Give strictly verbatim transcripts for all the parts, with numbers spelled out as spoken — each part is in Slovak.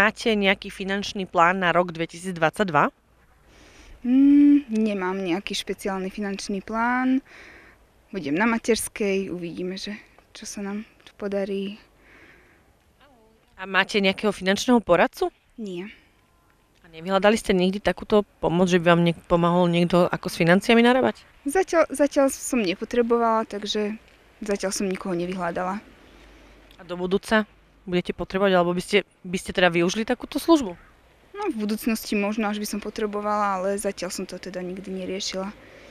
máte nejaký finančný plán na rok dvetisícdvadsaťdva? Mm, nemám nejaký špeciálny finančný plán. Budem na materskej, uvidíme, že čo sa nám tu podarí. A máte nejakého finančného poradcu? Nie. A nevyhľadali ste nikdy takúto pomoc, že by vám niek- pomohol niekto ako s financiami narábať? Zatiaľ, zatiaľ som nepotrebovala, takže zatiaľ som nikoho nevyhľadala. A do budúca budete potrebovať, alebo by ste, by ste teda využili takúto službu? No v budúcnosti možno, až by som potrebovala, ale zatiaľ som to teda nikdy neriešila.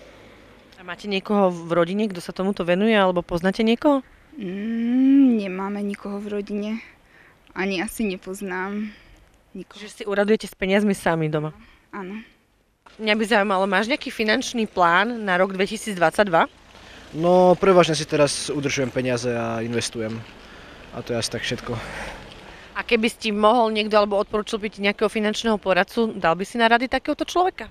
A máte niekoho v rodine, kto sa tomuto venuje, alebo poznáte niekoho? Mm, nemáme nikoho v rodine. Ani asi nepoznám nikoho. Že si uradujete s peniazmi sami doma? Áno. Mňa by zaujímalo, máš nejaký finančný plán na rok dvetisícdvadsaťdva? No prevažne si teraz udržujem peniaze a investujem. A to je asi tak všetko. A keby si mohol niekto alebo odporúčil byť nejakého finančného poradcu, dal by si na rady takéhoto človeka?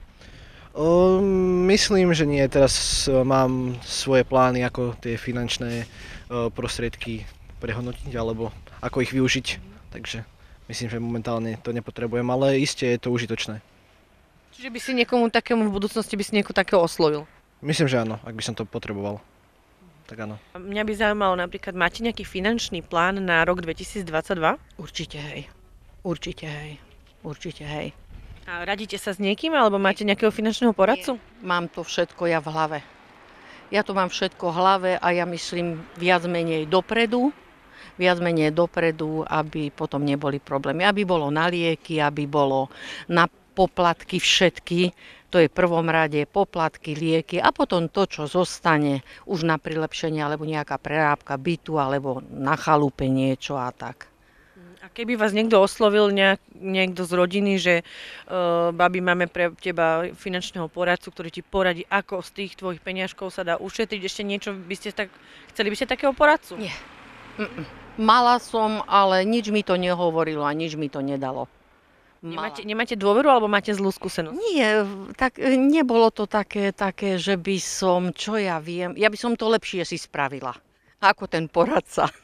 O, myslím, že nie. Teraz o, mám svoje plány, ako tie finančné o, prostriedky prehodnotiť alebo ako ich využiť. Takže myslím, že momentálne to nepotrebujem, ale iste je to užitočné. Čiže by si niekomu takému v budúcnosti by si niekoho takého oslovil? Myslím, že áno, ak by som to potreboval. Tak áno. Mňa by zaujímalo napríklad, máte nejaký finančný plán na rok dvetisícdvadsaťdva? Určite hej. Určite hej. Určite hej. A radíte sa s niekým, alebo máte nejakého finančného poradcu? Mám to všetko ja v hlave. Ja to mám všetko v hlave a ja myslím viac menej dopredu, viac menej dopredu, aby potom neboli problémy. Aby bolo na lieky, aby bolo na poplatky všetky. To je v prvom rade poplatky, lieky a potom to, čo zostane už na prilepšenie alebo nejaká prerábka bytu alebo na chalupe niečo a tak. A keby vás niekto oslovil, nejak, niekto z rodiny, že uh, babi, máme pre teba finančného poradcu, ktorý ti poradí, ako z tých tvojich peniažkov sa dá ušetriť, ešte niečo by ste tak, chceli by ste takého poradcu? Nie. Mm-mm. Mala som, ale nič mi to nehovorilo a nič mi to nedalo. Nemáte, nemáte dôveru alebo máte zlú skúsenosť? Nie, tak nebolo to také, také, že by som, čo ja viem, ja by som to lepšie si spravila, ako ten poradca.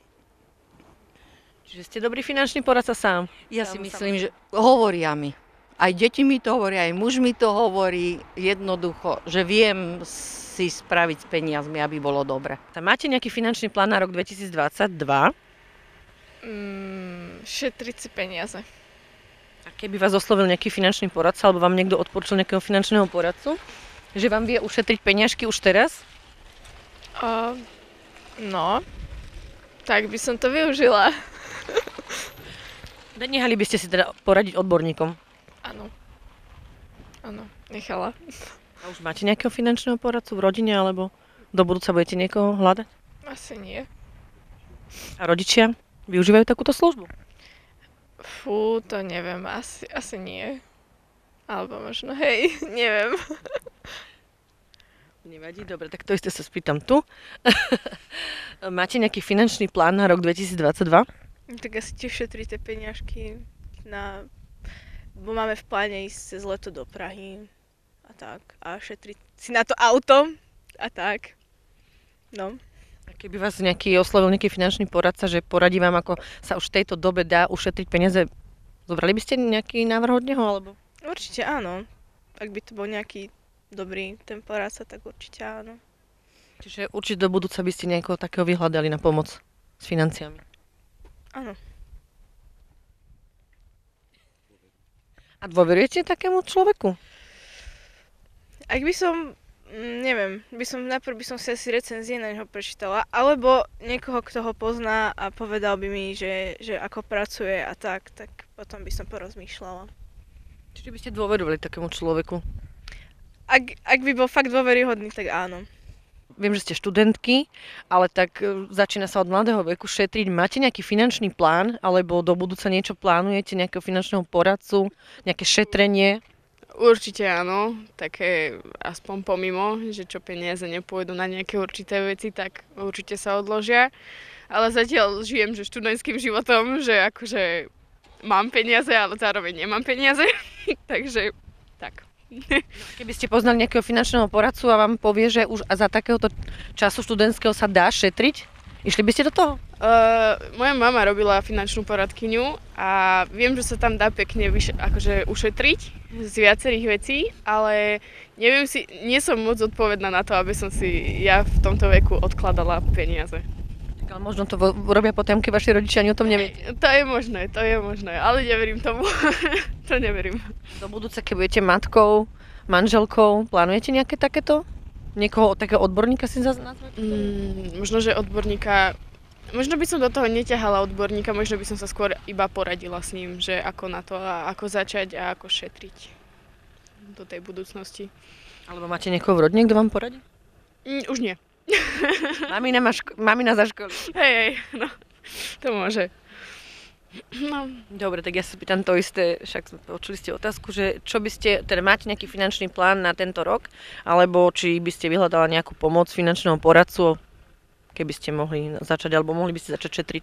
Čiže ste dobrý finančný poradca sám? Ja sám, si myslím, sám. Že hovoria mi. Aj deti mi to hovoria, aj muž mi to hovorí jednoducho, že viem si spraviť s peniazmi, aby bolo dobre. Máte nejaký finančný plán na rok dvetisícdvadsaťdva? Mm, šetriť si peniaze. A keby vás oslovil nejaký finančný poradca, alebo vám niekto odporúčil nejakého finančného poradcu, že vám vie ušetriť peniažky už teraz? Uh, no, tak by som to využila. Nehali by ste si teda poradiť odborníkom? Áno. Áno, nechala. A už máte nejakého finančného poradcu v rodine, alebo do budúca budete niekoho hľadať? Asi nie. A rodičia využívajú takúto službu? Fú, to neviem, asi, asi nie. Alebo možno, hej, neviem. Nevadí, dobre, tak to isté sa spýtam tu. Máte nejaký finančný plán na rok dvetisícdvadsaťdva? Tak asi tiež šetríte peniažky na... Bo máme v pláne ísť cez leto do Prahy a tak. A šetriť si na to auto a tak. No. A keby vás nejaký oslovil nejaký finančný poradca, že poradí vám, ako sa už v tejto dobe dá ušetriť peniaze, zobrali by ste nejaký návrh od neho, alebo? Určite áno. Ak by to bol nejaký dobrý ten poradca, tak určite áno. Čiže určite do budúca by ste nejakého takého vyhľadali na pomoc s financiami? Áno. A dôverujete takému človeku? Ak by som, neviem, by som najprv by som si asi recenzie na neho prečítala, alebo niekoho, kto ho pozná a povedal by mi, že, že ako pracuje a tak, tak potom by som porozmýšľala. Čiže by ste dôverovali takému človeku? Ak, ak by bol fakt dôveryhodný, tak áno. Viem, že ste študentky, ale tak začína sa od mladého veku šetriť. Máte nejaký finančný plán, alebo do budúca niečo plánujete, nejakého finančného poradcu, nejaké šetrenie? Určite áno, také aspoň pomimo, že čo peniaze nepôjdu na nejaké určité veci, tak určite sa odložia. Ale zatiaľ žijem že študentským životom, že akože mám peniaze, ale zároveň nemám peniaze, takže tak. Keby ste poznali nejakého finančného poradcu a vám povie, že už za takéhoto času študentského sa dá šetriť, Išli by ste do toho? Uh, moja mama robila finančnú poradkyňu a viem, že sa tam dá pekne vyš- akože ušetriť z viacerých vecí, ale neviem si, nie som moc zodpovedná na to, aby som si ja v tomto veku odkladala peniaze. Tak ale možno to vo- robia potom, keď vaši rodičia ani o tom neviete. To je možné, to je možné, ale neverím tomu. To neverím. Do budúce, keď budete matkou, manželkou, plánujete nejaké takéto? Niekoho takého odborníka si zase nazvať? Mm, možno, že odborníka... Možno by som do toho neťahala odborníka, možno by som sa skôr iba poradila s ním, že ako na to a ako začať a ako šetriť do tej budúcnosti. Alebo máte niekoho v rodine, kto vám poradí? Mm, už nie. Mamina, má ško- mamina za školy. Hej, hej, no, to môže. No. Dobre, tak ja sa pýtam to isté, však sme počuli ste otázku, že čo by ste, teda máte nejaký finančný plán na tento rok, alebo či by ste vyhľadala nejakú pomoc finančného poradcu, keby ste mohli začať, alebo mohli by ste začať šetriť?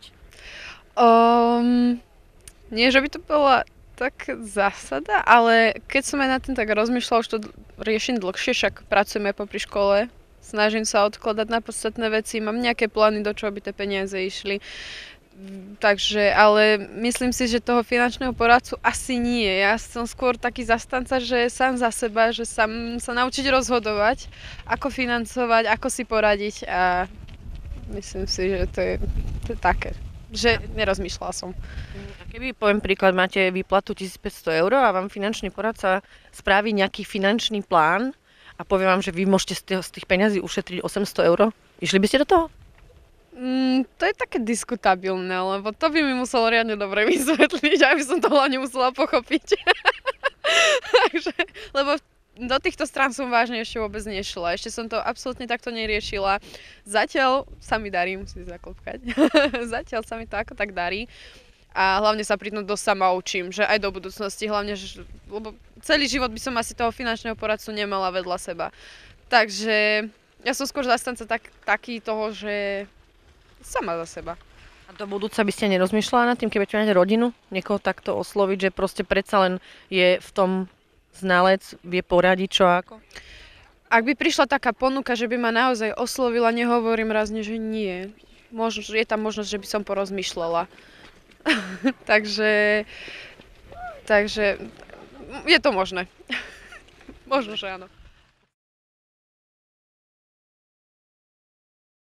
Um, nie, že by to bola tak zásada, ale keď som aj na tým tak rozmýšľala, už to d- riešim dlhšie, však pracujeme popri škole, snažím sa odkladať na podstatné veci, mám nejaké plány, do čoho by tie peniaze išli. Mm, Takže, ale myslím si, že toho finančného poradcu asi nie. Ja som skôr taký zastanca, že sám za seba, že sám sa naučiť rozhodovať, ako financovať, ako si poradiť a myslím si, že to je, to je také, že nerozmýšľala som. A keby, poviem príklad, máte výplatu tisícpäťsto eur a vám finančný poradca spraví nejaký finančný plán a povie vám, že vy môžete z tých, z tých peňazí ušetriť osemsto eur, išli by ste do toho? Mm, to je také diskutabilné, lebo to by mi muselo riadne dobre vysvetliť, aby som to hlavne musela pochopiť. Takže, lebo do týchto strán som vážne ešte vôbec nešla. Ešte som to absolútne takto neriešila. Zatiaľ sa mi darí, musím zaklopkať. Zatiaľ sa mi to ako tak darí. A hlavne sa pri tom dosť sama učím, že aj do budúcnosti, hlavne, že, lebo celý život by som asi toho finančného poradcu nemala vedľa seba. Takže ja som skôr zastanca tak, taký toho, že sama za seba. A do budúca by ste nerozmýšľala nad tým, keby máte rodinu, niekoho takto osloviť, že proste predsa len je v tom znalec, vie poradiť čo a ako? Ak by prišla taká ponuka, že by ma naozaj oslovila, nehovorím razne, že nie. Možno, je tam možnosť, že by som porozmýšľala. takže, takže je to možné. Možno, že áno.